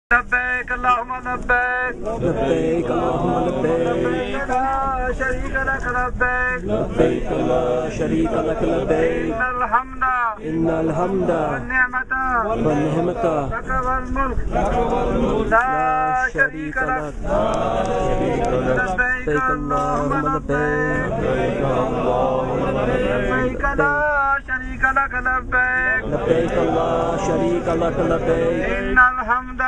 لبيك اللهم لبيك لبيك اللهم لبيك لبيك لا شريك لك لبيك لبيك لا شريك لك لبيك إن الحمد والنعمة لك والملك لا شريك لك لبيك اللهم لبيك لبيك لا شريك لك لبيك لبيك لا شريك لك لبيك إن الحمد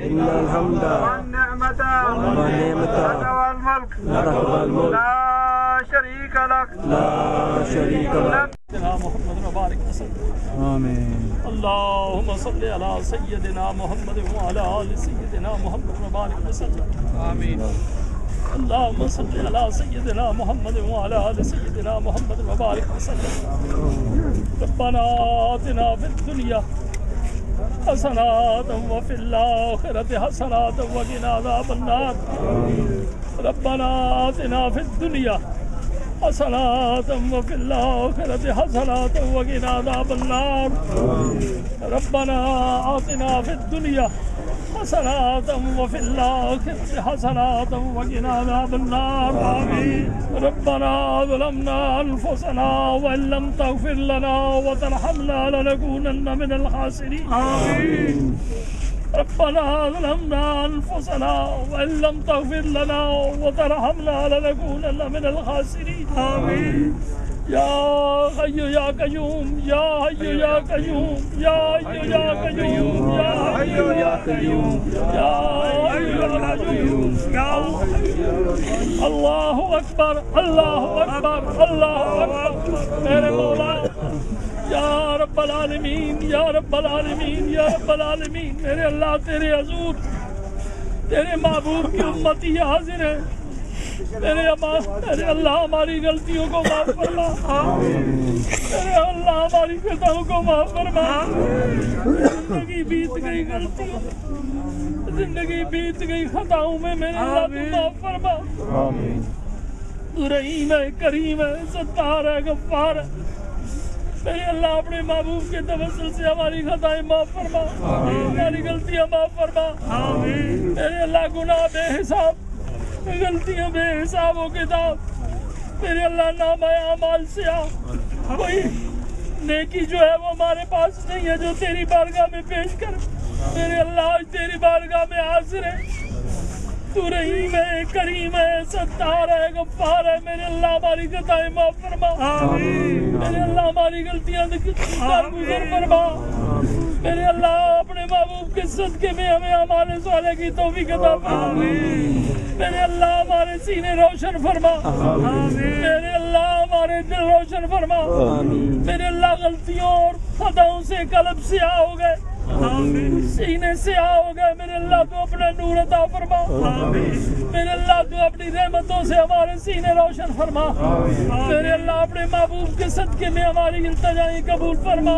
والنعمة والنعمة لك والملك لك والملك لا شريك لك لا شريك لك. محمد وبارك وسلم. آمين. اللهم صل على سيدنا محمد وعلى آل سيدنا محمد وبارك وسلم. آمين. اللهم صل على سيدنا محمد وعلى آل سيدنا محمد وبارك وسلم. ربنا آتنا في الدنيا حسنات وفي الآخرة حسنات وقنا عذاب النار. ربنا آتنا في الدنيا حسنات وفي الآخرة حسنات وقنا عذاب النار. ربنا آتنا في الدنيا حسنات وفي الآخرة حسنات وقنا عذاب النار. آمين. ربنا ظلمنا أنفسنا وإن لم تغفر لنا وترحمنا لنكونن من الخاسرين. آمين. ربنا ظلمنا أنفسنا وإن لم تغفر لنا وترحمنا لنكونن من الخاسرين. آمين. يا حي يا قيوم يا حي يا قيوم يا حي يا قيوم يا حي يا قيوم يا حي يا قيوم يا اللہ اکبر اللہ اکبر اللہ اکبر. میرے مولا یا رب العالمین یا رب العالمین یا رب العالمین. میرے اللہ تیرے حضور تیرے محبوب کی امتی حاضر ہے. میرے اللہ ہماری غلطیوں کو معاف فرما. میرے اللہ ہماری خطاؤں کو معاف فرما. زندگی بیت گئی غلطیوں زندگی بیت گئی خطاؤں میں میرے اللہ تو معاف فرما. تو رحیم ہے کریم ہے ستار ہے غفار ہے. میرے اللہ اپنے محبوب کے توسل سے ہماری خطائیں معاف فرما. ہماری غلطیاں معاف فرما. میرے اللہ گناہ بے حساب غلطیاں بے حساب و کتاب. میرے اللہ نامہ اعمال سے کوئی نیکی جو ہے وہ ہمارے پاس نہیں ہے جو تیری بارگاہ میں پیش کر. میرے اللہ آج تیری بارگاہ میں حاضر ہے. تو رحیم ہے کریم ہے ستار ہے غفار ہے. میرے اللہ ہماری خطائیں معاف فرما. میرے اللہ ہماری غلطیاں درگزر فرما. میرے اللہ اپنے محبوب کے صدقے میں ہمیں ہمارے صالح کی توفیق عطا فرما. میرے اللہ ہمارے سینے روشن فرما. میرے اللہ ہمارے دل روشن فرما. میرے اللہ غلطیوں اور خطاؤں سے قلب سیاہ ہو گئے سینے سیاہ ہو گئے. میرے اللہ تو اپنا نور عطا فرما. میرے اللہ تو اپنی رحمتوں سے ہمارے سینے روشن فرما. میرے اللہ اپنے محبوب کے صدقے میں ہماری التجائیں قبول فرما.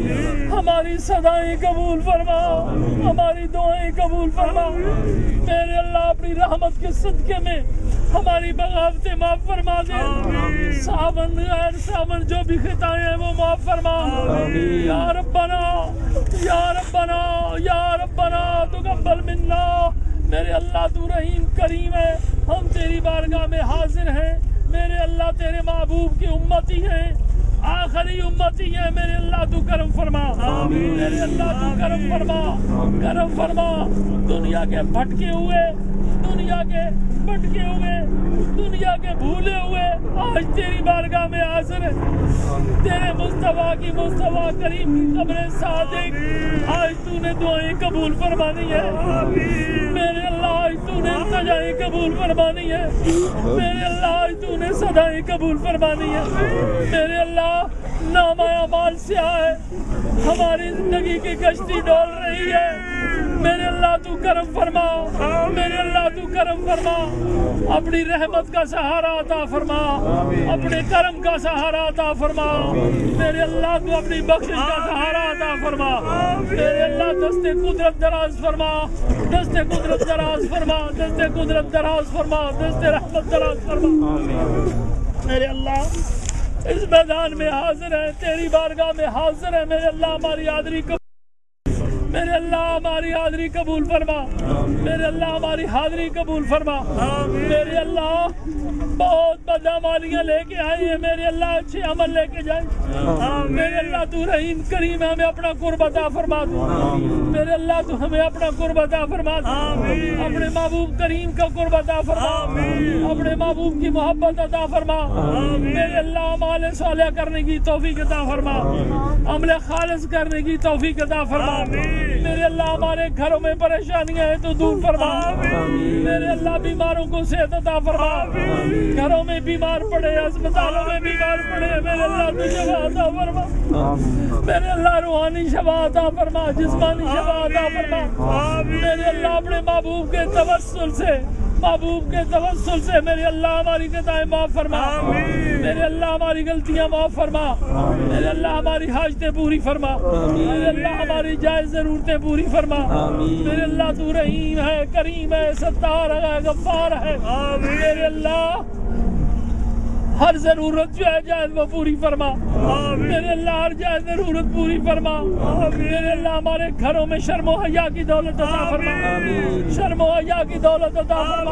ہماری صدائیں قبول فرما. ہماری دعائیں قبول فرما. میرے اللہ اپنی رحمت کے صدقے میں ہماری بغاوتیں معاف فرما دے. ساون غیر ساون جو بھی خطائیں ہیں وہ معاف فرما. یا ربنا یا ربنا یا ربنا تقبل منا. میرے اللہ تو رحیم کریم ہے. ہم تیری بارگاہ میں حاضر ہیں. میرے اللہ تیرے محبوب کی امتی ہیں آخری امتی ہے. میرے اللہ تو کرم فرما. میرے اللہ تو کرم فرما کرم فرما. دنیا کے بھٹکے ہوئے دنیا کے بھٹکے ہوئے دنیا کے بھولے ہوئے آج تیری بارگاہ میں حاضر ہے. تیرے مصطفیٰ کی مصطفیٰ کریم کی قبر صادق آج تو نے دعائیں قبول فرمانی ہے. میرے اللہ آج تو نے التجائیں قبول فرمانی ہے. میرے اللہ آج تو نے صدائیں قبول فرمانی ہے. میرے اللہ نامہ اعمال سیاہ ہے. ہماری زندگی کی کشتی ڈول رہی ہے. میرے اللہ تو کرم فرما. میرے اللہ تو کرم فرما. اپنی رحمت کا سہارا عطا فرما. اپنے کرم کا سہارا عطا فرما. میرے اللہ تو اپنی بخشش کا سہارا عطا فرما. میرے اللہ دست قدرت دراز فرما. دست قدرت دراز فرما. دست قدرت دراز فرما. دست رحمت دراز فرما. میرے اللہ اس میدان میں حاضر ہے تیری بارگاہ میں حاضر ہے. میرے اللہ ہماری حاضری کو میرے اللہ ہماری حاضری قبول فرما، میرے اللہ ہماری حاضری قبول فرما، میرے اللہ بہت بدعمالیاں لے کے آئی ہیں، میرے اللہ اچھے عمل لے کے جائیں، میرے اللہ تو رحیم کریم ہے، ہمیں اپنا قرب عطا فرما دو، میرے اللہ تو ہمیں اپنا قرب عطا فرما دو، اپنے محبوب کریم کا قرب عطا فرما، اپنے محبوب کی محبت عطا فرما، میرے اللہ عمل صالح کرنے کی توفیق عطا فرما، عمل خالص کرنے کی توفیق عطا فرما، میرے اللہ ہمارے گھروں میں پریشانیاں ہیں تو دور فرما، میرے اللہ بیماروں کو صحت عطا فرما، گھروں میں بیمار پڑے، اسپتالوں میں بیمار پڑے، میرے اللہ تو شفا عطا فرما، میرے اللہ روحانی شفا عطا فرما، جسمانی شفا عطا فرما، میرے اللہ اپنے محبوب کے توسل سے، محبوب کے توسل سے میرے اللہ ہماری خطائیں معاف فرما، میرے اللہ ہماری غلطیاں معاف فرما، میرے اللہ ہماری حاجتیں پوری فرما، میرے اللہ ہماری جائز ضرورتیں پوری فرما، میرے اللہ تو رحیم ہے، کریم ہے، ستار ہے، غفار ہے، میرے اللہ ہر ضرورت جو ہے جائز وہ پوری فرما، میرے اللہ ہر جائز ضرورت پوری فرما، میرے اللہ ہمارے گھروں میں شرم و حیا کی دولت عطا فرما، شرم و حیا کی دولت عطا فرما،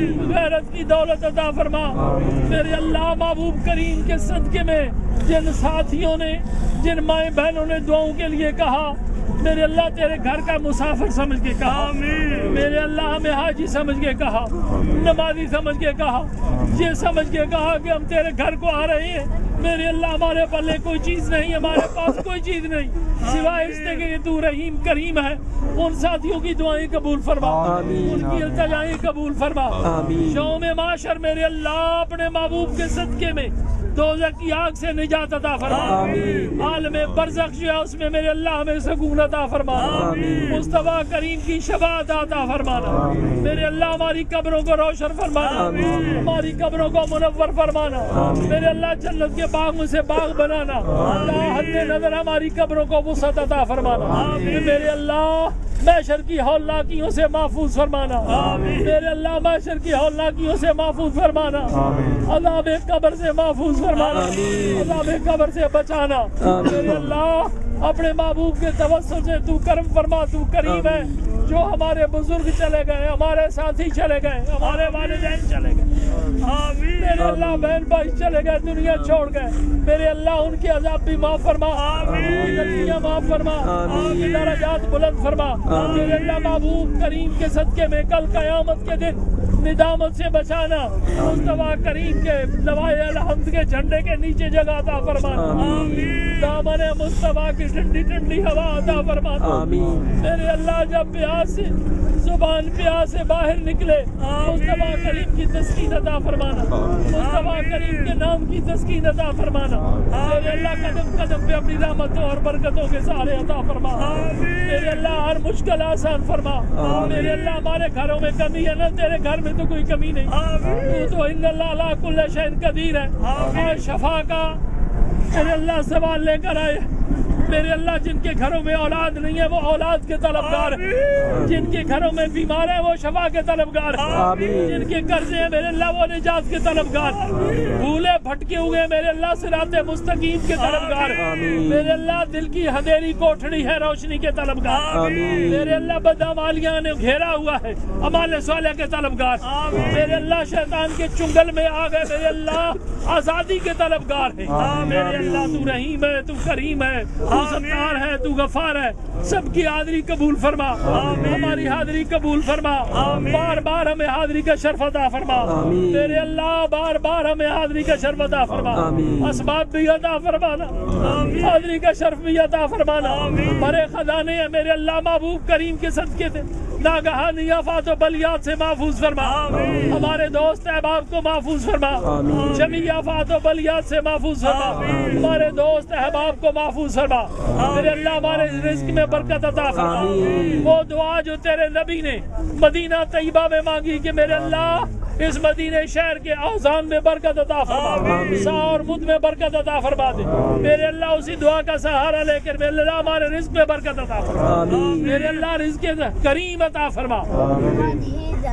غیرت کی دولت عطا فرما، میرے اللہ محبوب کریم کے صدقے میں جن ساتھیوں نے، جن مائیں بہنوں نے دعاؤں کے لیے کہا، میرے اللہ تیرے گھر کا مسافر سمجھ کے کہا، میرے اللہ ہمیں حاجی سمجھ کے کہا، نمازی سمجھ کے کہا، یہ سمجھ کے کہا کہ ہم تیرے گھر کو آ رہے ہیں، میرے اللہ ہمارے پلے کوئی چیز نہیں، ہمارے پاس کوئی چیز نہیں سوائے اس نے کہ تو رحیم کریم ہے، ان ساتھیوں کی دعائیں قبول فرما، ان کی التجائیں قبول فرما، یوم معاشر میرے اللہ اپنے محبوب کے صدقے میں دوزخ کی آگ سے نجات عطا فرما، عالم برزخ جو ہے اس میں میرے اللہ ہمیں سکون عطا فرما، مصطفیٰ کریم کی شفاعت عطا فرمانا، میرے اللہ ہماری قبروں کو روشن فرمانا، ہماری قبروں کو منور فرمانا، میرے اللہ جنت کے باغ میں سے باغ بنانا، اللہ حد نظر ہماری قبروں کو وسعت عطا فرمانا، میرے اللہ محشر کی ہولناکیوں سے محفوظ فرمانا، میرے اللہ محشر کی ہولناکیوں سے محفوظ فرمانا، عذاب قبر سے محفوظ فرمانا، عذاب قبر سے بچانا، میرے اللہ اپنے محبوب کے توسل سے تو کرم فرما، تو کریم ہے، جو ہمارے بزرگ چلے گئے، ہمارے ساتھی چلے گئے، ہمارے والدین چلے گئے، میرے اللہ بہن بھائی چلے گئے، دنیا چھوڑ گئے، میرے اللہ ان کے عذاب بھی معاف فرما، ان کی غلطیاں معاف فرما، ان کی درجات بلند فرما، میرے اللہ محبوب کریم کے صدقے میں کل قیامت کے دن ندامت سے بچانا، مصطفیٰ کریم کے لوائے الحمد کے جھنڈے کے نیچے جگہ عطا فرمانا، دامن مصطفیٰ کی ٹھنڈی ٹھنڈی ہوا عطا فرمانا، میرے اللہ جب پیاس سے زبان پیاس سے باہر نکلے مصطفیٰ کریم کی تسکین عطا فرمانا، مصطفیٰ کریم کے نام کی تسکین عطا فرمانا، میرے اللہ قدم قدم پہ اپنی رحمتوں اور برکتوں کے سارے عطا فرما، میرے اللہ ہر مشکل آسان فرما، میرے اللہ ہمارے گھروں میں کمی ہے نہ تیرے گھر میں تو کوئی کمی نہیں، تو ان اللہ علی کل شیء قدیر ہے، اور شفا کا میرے اللہ سوال لے کر آئے، میرے اللہ جن کے گھروں میں اولاد نہیں ہے وہ اولاد کے طلبگار ہیں، جن کے گھروں میں بیمار ہیں وہ شفا کے طلبگار ہیں، جن کے قرضے ہیں میرے اللہ وہ نجات کے طلبگار ہیں، بھولے بھٹکے ہوئے میرے اللہ صراط مستقیم کے طلبگار ہیں، میرے اللہ دل کی اندھیری کوٹھڑی ہے روشنی کے طلبگار، میرے اللہ بدعمالیاں نے گھیرا ہوا ہے اعمال صالحہ کے طلبگار، میرے اللہ شیطان کے چنگل میں آ گئے میرے اللہ آزادی کے طلبگار ہیں، میرے اللہ تو رحیم ہے، تو کریم ہے، تو ستار ہے، تو غفار ہے، سب کی حاضری قبول فرما، ہماری حاضری قبول فرما، بار بار ہمیں حاضری کا شرف عطا فرما، میرے اللہ بار بار ہمیں حاضری کا شرف عطا فرما، اسباب بھی عطا فرمانا، حاضری کا شرف بھی عطا فرمانا، بڑے خزانے ہیں میرے اللہ محبوب کریم کے صدقے سے ناگہانی آفات و بلیات سے محفوظ فرما، ہمارے دوست احباب کو محفوظ فرما، جمی آفات و بلیات سے محفوظ فرما، ہمارے دوست احباب کو محفوظ فرما، میرے اللہ ہمارے رزق میں برکت عطا فرما، وہ دعا جو تیرے نبی نے مدینہ طیبہ میں مانگی کہ میرے اللہ اس مدینہ شہر کے اوزان میں برکت عطا فرما، سا اور مد میں برکت عطا فرما دے، میرے اللہ اسی دعا کا سہارا لے کر میرے اللہ ہمارے رزق میں برکت عطا فرما، میرے اللہ رزق کریم عطا فرما،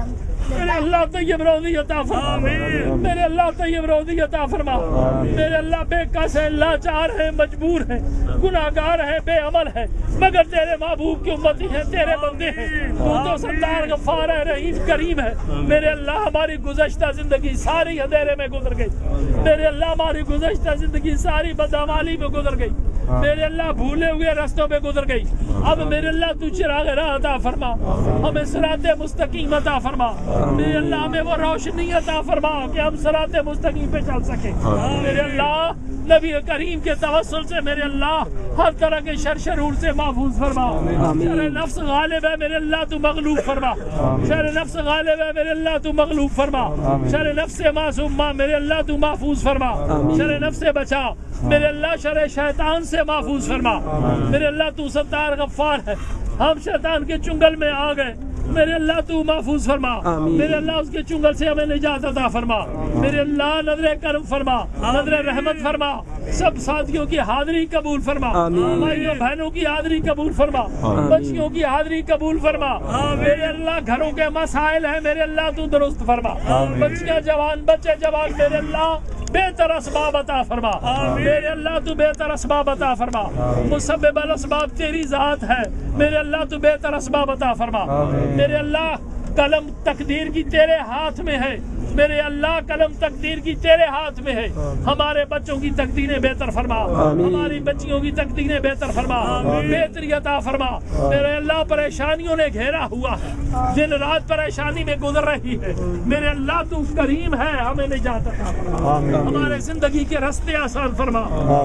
میرے اللہ طیب روزی عطا فرما میرے اللہ طیب روزی عطا فرما میرے اللہ بے کس ہے لاچار ہے مجبور ہے گناہگار ہے بے عمل ہے مگر تیرے محبوب کی امتی ہے تیرے بندے ہیں تو ستار غفار ہے رحیم کریم ہے میرے اللہ ہماری گزشتہ زندگی ساری اندھیرے میں گزر گئی میرے اللہ ہماری گزشتہ زندگی ساری بدعمالی میں گزر گئی میرے اللہ بھولے ہوئے رستوں پہ گزر گئی اب میرے اللہ تو چراغ راہ عطا فرما ہمیں صراط مستقیم عطا فرما میرے اللہ ہمیں وہ روشنی عطا فرما کہ ہم صراط مستقیم پہ چل سکیں میرے اللہ نبی کریم کے توسل سے میرے اللہ ہر طرح کے شر شرور سے محفوظ فرما شر نفس غالب ہے میرے اللہ تو مغلوب فرما شر نفس غالب ہے میرے اللہ تو مغلوب فرما شر نفس معصومہ میرے اللہ تو محفوظ فرما شر نفس سے بچا میرے اللہ شر شیطان سے محفوظ فرما میرے اللہ تو ستار غفار ہے ہم شیطان کے چنگل میں آ گئے میرے اللہ تو محفوظ فرما میرے اللہ اس کے چنگل سے ہمیں نجات عطا فرما میرے اللہ نظر کرم فرما نظر رحمت فرما سب ساتھیوں کی حاضری قبول فرما بھائیوں بہنوں کی حاضری قبول فرما بچیوں کی حاضری قبول فرما میرے اللہ گھروں کے مسائل ہیں میرے اللہ تو درست فرما بچیاں جوان بچے جوان میرے اللہ بہتر اسباب عطا فرما میرے اللہ تو بہتر اسباب عطا فرما مسبب الاسباب تیری ذات ہے میرے اللہ تو بہتر اسباب عطا فرما میرے اللہ قلم تقدیر کی تیرے ہاتھ میں ہے میرے اللہ قلم تقدیر کی تیرے ہاتھ میں ہے ہمارے بچوں کی تقدیریں بہتر فرما ہماری بچیوں کی تقدیریں بہتر فرما بہتری عطا فرما میرے اللہ پریشانیوں نے گھیرا ہوا ہے دن رات پریشانی میں گزر رہی ہے میرے اللہ تو کریم ہے ہمیں نجات عطا فرما ہمارے زندگی کے راستے آسان فرما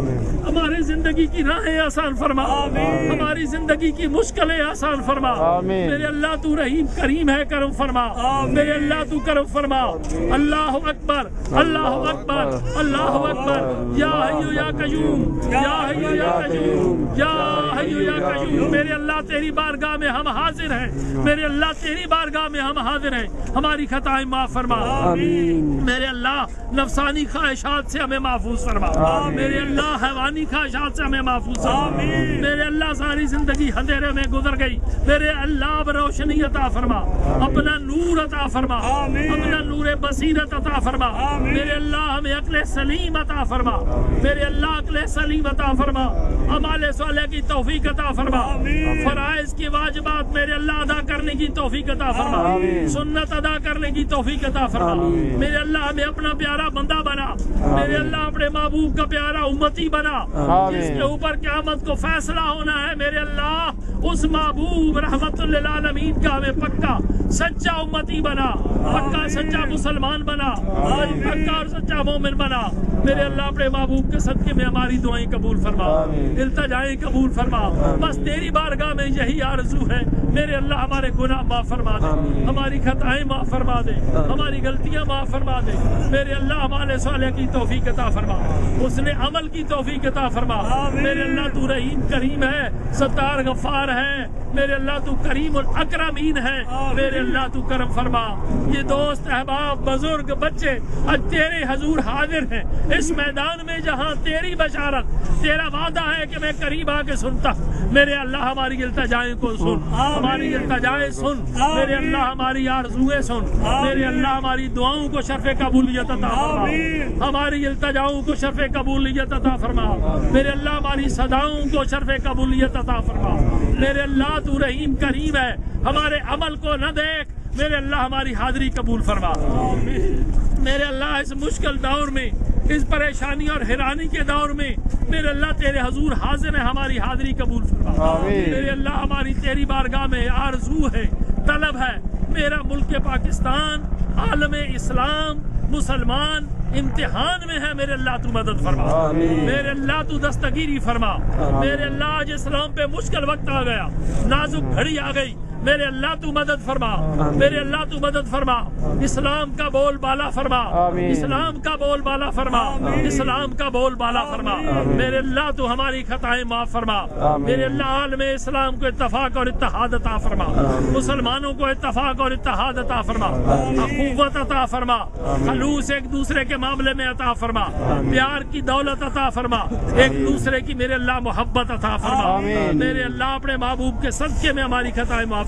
ہماری زندگی کی راہیں آسان فرما ہماری زندگی کی مشکلیں آسان فرما میرے اللہ تو رحیم کریم ہے کرم فرما میرے اللہ تو کرم فرما اللہ اکبر اللہ اکبر اللہ اکبر یا حی یا قیوم یا حی یا قیوم یا حی یا قیوم میرے اللہ تیری بارگاہ میں ہم حاضر ہیں میرے اللہ تیری بارگاہ میں ہم حاضر ہیں ہماری خطائیں معاف فرما میرے اللہ نفسانی خواہشات سے ہمیں محفوظ فرما میرے اللہ حیوانی خواہشات سے ہمیں محفوظ فرما میرے اللہ ساری زندگی اندھیرے میں گزر گئی میرے اللہ اب روشنی عطا فرما اپنا نور عطا فرما اپنا نور بصیرت عطا فرما میرے اللہ ہمیں عقل سلیم عطا فرما میرے اللہ عقل سلیم عطا فرما اعمال صالحہ کی توفیق عطا فرما فرائض کی واجبات میرے اللہ ادا کرنے کی توفیق عطا فرما سنت ادا کرنے کی توفیق عطا فرما میرے اللہ ہمیں اپنا پیارا بندہ بنا میرے اللہ اپنے محبوب کا پیارا امتی بنا جس کے اوپر قیامت کو فیصلہ ہونا ہے میرے اللہ اس محبوب رحمت للعالمین کا ہمیں پکا سچا امتی بنا پکا سچا مسلمان بنا پکا اور سچا مومن بنا میرے اللہ اپنے محبوب کے صدقے میں ہماری دعائیں قبول فرما التجائیں قبول فرما بس تیری بارگاہ میں یہی آرزو ہے میرے اللہ ہمارے گناہ معاف فرما دے ہماری خطائیں معاف فرما دے ہماری غلطیاں معاف فرما دے میرے اللہ ہمارے صالح کی توفیق عطا فرما اس نے عمل کی توفیق عطا فرما میرے اللہ تو رحیم کریم ہے ستار غفار ہے میرے اللہ تو کریم الاکرمین ہے میرے اللہ تو کرم فرما یہ دوست احباب بزرگ بچے آج تیرے حضور حاضر ہیں اس میدان میں جہاں تیری بشارت تیرا وعدہ ہے کہ میں قریب آ کے سنتا میرے اللہ ہماری التجائیں کو سن ہماری التجائیں سن میرے اللہ ہماری آرزویں سن میرے اللہ ہماری دعاؤں کو شرف قبولیت عطا فرما ہماری التجاؤں کو شرف قبولیت عطا فرما میرے اللہ ہماری صداؤں کو شرف قبولیت عطا فرما میرے اللہ تو رحیم کریم ہے ہمارے عمل کو نہ دیکھ میرے اللہ ہماری حاضری قبول فرما میرے اللہ اس مشکل دور میں اس پریشانی اور حیرانی کے دور میں میرے اللہ تیرے حضور حاضر ہے ہماری حاضری قبول فرما میرے اللہ ہماری تیری بارگاہ میں آرزو ہے طلب ہے میرا ملک پاکستان عالم اسلام مسلمان امتحان میں ہے میرے اللہ تو مدد فرما میرے اللہ تو دستگیری فرما میرے اللہ آج اسلام پہ مشکل وقت آ گیا نازک گھڑی آ گئی میرے اللہ تو مدد فرما میرے اللہ تو مدد فرما اسلام کا بول بالا فرما اسلام کا بول بالا فرما اسلام کا بول بالا فرما میرے اللہ تو ہماری خطائیں معاف فرما میرے اللہ عالم اسلام کو اتفاق اور اتحاد عطا فرما مسلمانوں کو اتفاق اور اتحاد عطا فرما اخوت عطا فرما خلوص ایک دوسرے کے معاملے میں عطا فرما پیار کی دولت عطا فرما ایک دوسرے کی میرے اللہ محبت عطا فرما میرے اللہ اپنے محبوب کے صدقے میں ہماری خطائیں معاف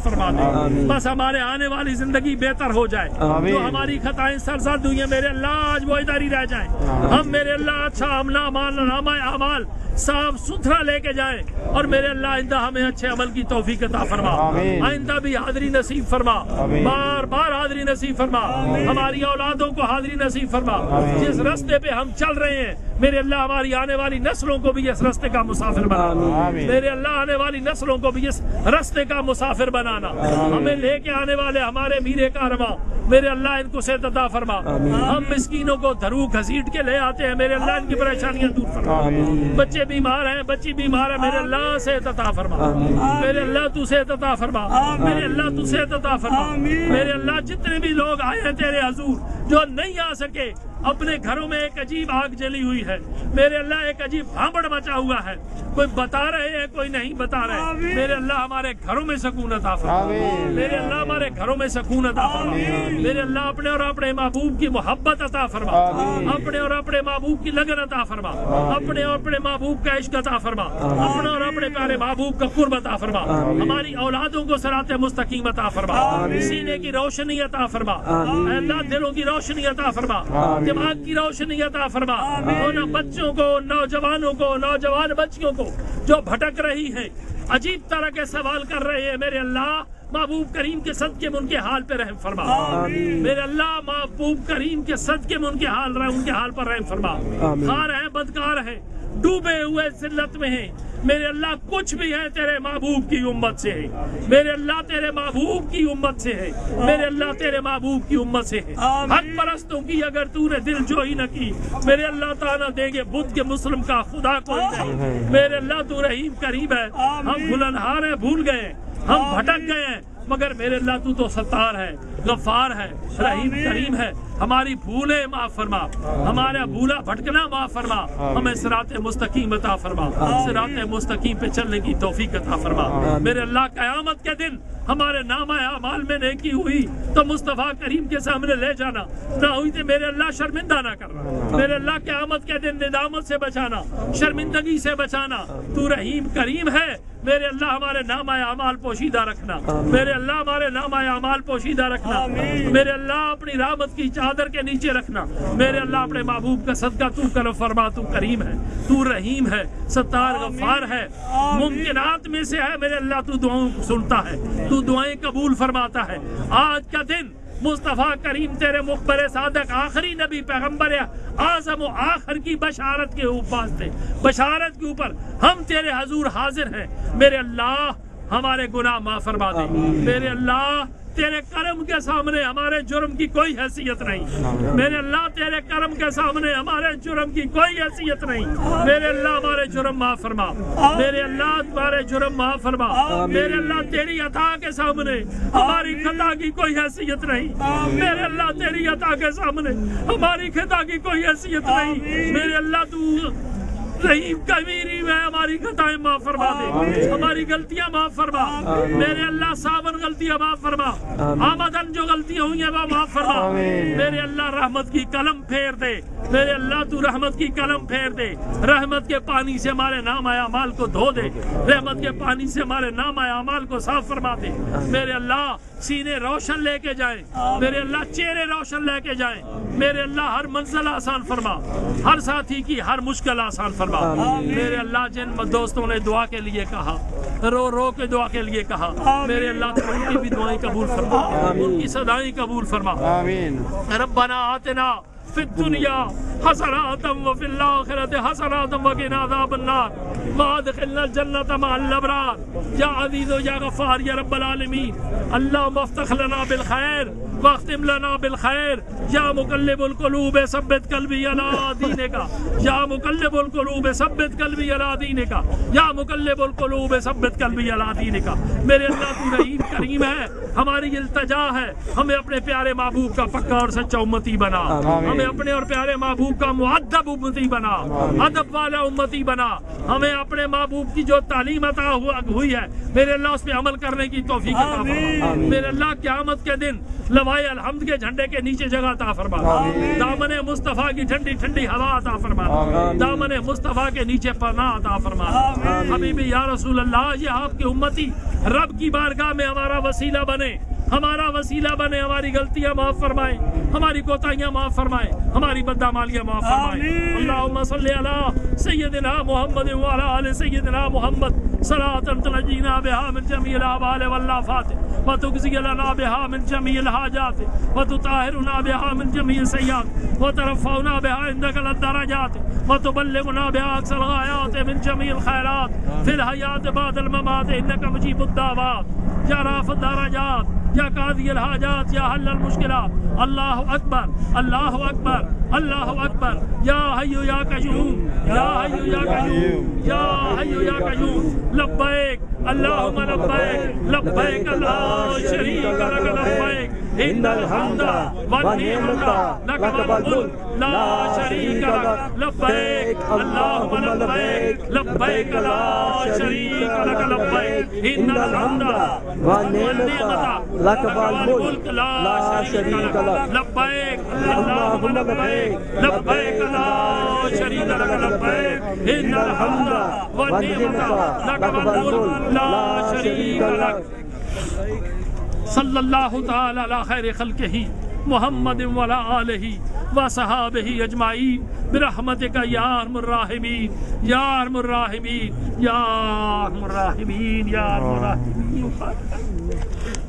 فرما دے، بس ہمارے آنے والی زندگی بہتر ہو جائے، جو ہماری خطائیں سرزد ہوئی ہیں میرے اللہ آج وہ ادھر ہی رہ جائیں، ہم میرے اللہ اچھا نامہ اعمال صاف ستھرا لے کے جائیں، اور میرے اللہ آئندہ ہمیں اچھے عمل کی توفیق عطا فرما، آئندہ بھی حاضری نصیب فرما، بار بار حاضری نصیب فرما، ہماری اولادوں کو حاضری نصیب فرما، جس راستے پہ ہم چل رہے ہیں میرے اللہ ہماری آنے والی نسلوں کو بھی اس راستے کا مسافر بنا، میرے اللہ آنے والی نسلوں کو بھی اس راستے کا مسافر بنانا، ہمیں لے کے آنے والے ہمارے میرے کارواں میرے اللہ ان کو صحت عطا فرما، ہم مسکینوں کو دھرو گھسیٹ کے لے آتے ہیں میرے اللہ ان کی پریشانیاں دور فرما، بچے بیمار ہیں بچی بیمار ہے میرے اللہ صحت عطا فرما، میرے اللہ تو صحت عطا فرما، میرے اللہ تو صحت عطا فرما، میرے اللہ جتنے بھی لوگ آئے ہیں تیرے حضور جو نہیں آ سکے اپنے گھروں میں ایک عجیب آگ جلی ہوئی ہے میرے اللہ، ایک عجیب بھانبڑ مچا ہوا ہے، کوئی بتا رہے ہیں کوئی نہیں بتا رہے، میرے اللہ ہمارے گھروں میں سکون عطا فرما، میرے اللہ ہمارے گھروں میں سکون عطا فرما، میرے اللہ اپنے اور اپنے محبوب کی محبت عطا فرما، اپنے اور اپنے محبوب کی لگن عطا فرما، اپنے اور اپنے محبوب کا عشق عطا فرما، اپنے اور اپنے پیارے محبوب کا قرب عطا فرما، ہماری اولادوں کو صراط مستقیم عطا فرما، سینے کی روشنی عطا فرما، اے اللہ دلوں کی روشنی عطا فرما، دماغ کی روشنی عطا فرما، ان بچوں کو نوجوانوں کو نوجوان بچیوں کو جو بھٹک رہی ہیں عجیب طرح کے سوال کر رہے ہیں میرے اللہ محبوب کریم کے صدقے میں ان کے حال پہ رحم فرما، میرے اللہ محبوب کریم کے صدقے میں ان کے حال پر رحم فرما، خار ہیں بدکار ہیں ڈوبے ہوئے ذلت میں ہیں میرے اللہ کچھ بھی ہے تیرے محبوب کی امت سے ہے، میرے اللہ تیرے محبوب کی امت سے ہے، میرے اللہ تیرے محبوب کی امت سے ہے، حق پرستوں کی اگر تو نے دل جوئی نہ کی میرے اللہ تعالیٰ دیں گے بدھ کے مسلم کا خدا کوئی نہیں، میرے اللہ تو رحیم کریم ہے، ہم بھولنہار ہیں بھول گئے ہم بھٹک گئے ہیں مگر میرے اللہ تو ستار ہے غفار ہے رحیم کریم ہے، ہماری بھولیں معاف فرما، ہمارا بھولا بھٹکنا معاف فرما، ہمیں صراط مستقیم عطا فرما، صراط مستقیم پہ چلنے کی توفیق عطا فرما، میرے اللہ قیامت کے دن ہمارے نامہ اعمال میں نیکی ہوئی تو مصطفیٰ کریم کے سامنے لے جانا، نہ ہوئی تو میرے اللہ شرمندہ نہ کرنا، میرے اللہ قیامت کے دن ندامت سے بچانا، شرمندگی سے بچانا، تو رحیم کریم ہے، میرے اللہ ہمارے نامہ اعمال پوشیدہ رکھنا، میرے اللہ ہمارے نامہ اعمال پوشیدہ رکھنا، میرے اللہ اپنی رحمت کی چادر کے نیچے رکھنا، میرے اللہ اپنے محبوب کا صدقہ تو کرم فرما، تو کریم ہے تو رحیم ہے ستار غفار ہے، ممکنات میں سے ہے میرے اللہ تو دعاؤں سنتا ہے، تو دعائیں قبول فرماتا ہے، آج کا دن مصطفیٰ کریم تیرے مخبر صادق آخری نبی پیغمبر اعظم و آخر کی بشارت کے بشارت کے اوپر ہم تیرے حضور حاضر ہیں، میرے اللہ ہمارے گناہ معاف فرما دے، میرے اللہ تیرے کرم کے سامنے ہمارے جرم کی کوئی حیثیت نہیں، میرے اللہ تیرے کرم کے سامنے ہمارے جرم کی کوئی حیثیت نہیں، میرے اللہ ہمارے جرم معاف فرما، میرے اللہ تمہارے جرم معاف فرما، میرے اللہ تیری عطا کے سامنے ہماری خطا کی کوئی حیثیت نہیں، میرے اللہ تیری عطا کے سامنے ہماری خطا کی کوئی حیثیت نہیں، میرے اللہ تو رحیم کبیری میں ہماری خطائیں معاف فرما دے، ہماری غلطیاں معاف فرما، میرے اللہ ساون غلطیاں معاف فرما، آمدن جو غلطیاں ہوئی ہیں وہ معاف فرما، میرے اللہ رحمت کی قلم پھیر دے، میرے اللہ تو رحمت کی قلم پھیر دے، رحمت کے پانی سے ہمارے نام اعمال کو دھو دے، رحمت کے پانی سے ہمارے نام اعمال کو صاف فرما دے، میرے اللہ سینے روشن لے کے جائیں، میرے اللہ چہرے روشن لے کے جائیں، میرے اللہ ہر منزل آسان فرما، ہر ساتھی کی ہر مشکل آسان فرما، میرے اللہ جن دوستوں نے دعا کے لیے کہا رو رو کے دعا کے لیے کہا میرے اللہ تو ان کی بھی دعائیں قبول فرما، ان کی صدائیں قبول فرما، ربنا آتنا فی الدنیا حسنة وفی الآخرۃ حسنة وقنا عذاب النار وادخلنا الجنة مع الابرار یا عزیز و یا غفار یا رب العالمین، اللہم افتح لنا بالخیر واختم لنا بالخیر، یا مقلب القلوب ثبت قلبی علی دینک، یا مقلب القلوب ثبت قلبی علی دینک، یا مقلب القلوب ثبت قلبی علی دینک، میرے اللہ تو رحیم کریم ہے، ہماری التجا ہے ہمیں اپنے پیارے محبوب کا پکا اور سچا امتی بنا، ہمیں اپنے اور پیارے محبوب کا مؤدب امتی بنا، ادب والا امتی بنا، ہمیں اپنے محبوب کی جو تعلیم عطا ہوئی ہے میرے اللہ اس پہ عمل کرنے کی توفیق عطا فرما، میرے اللہ قیامت کے دن لوائے الحمد کے جھنڈے کے نیچے جگہ عطا فرما دامن مصطفیٰ کی ٹھنڈی ٹھنڈی ہوا عطا فرما دامن مصطفیٰ کے نیچے پناہ عطا فرما حبیبی یا رسول اللہ یہ آپ کے امتی رب کی بارگاہ میں ہمارا وسیلہ بنے ہماری غلطیاں معاف فرمائے ہماری کوتاہیاں معاف فرمائے ہماری بدعمالیاں معاف فرمائے اللہم صلی علی سیدنا محمد وعلی آل سیدنا محمد صلاۃ تنجینا بها من جمیع الآبال والآفات وتجزی لنا بها من جمیع الحاجات وتطہرنا بها من جمیع السیئات وترفعنا بها عندك الدرجات وتبلغنا بها اقصى الغایات من جمیع الخیرات فی الحیات بعد الممات انك مجیب الدعوات یا رافع الدرجات یا قاضی الحاجات یا حل المشکلات اللہ اکبر اللہ اکبر اللہ اکبر یا حی یا قیوم یا حی یا قیوم یا حی یا قیوم لبیک اللہم لبیک لبیک لا شریک لک لبیک ان الحمد والنعمت لک والملک لا شریک لک لبیک اللہم لبیک لبیک لا شریک لک لبیک ان الحمد والنعمت لک والملک لا شریک لک لبیک اللہم لبیک لبیک لا شریک لک لبیک ان الحمد والنعمت لک والملک لا شریک لک صلی اللہ تعالی علی خیر خلقہ محمد وعلی آلہ وصحابہ اجمعین برحمتک یا ارحم الراحمین یا ارحم الراحمین یا ارحم الراحمین یا ارحم الراحمین